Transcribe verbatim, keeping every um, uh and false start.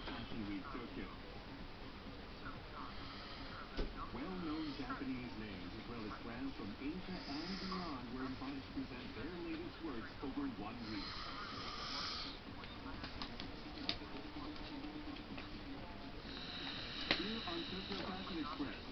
Fashion Week Tokyo. Well-known Japanese names, as well as brands from Asia and beyond, were invited to present their latest works over one week. Here on Tokyo Fashion Express,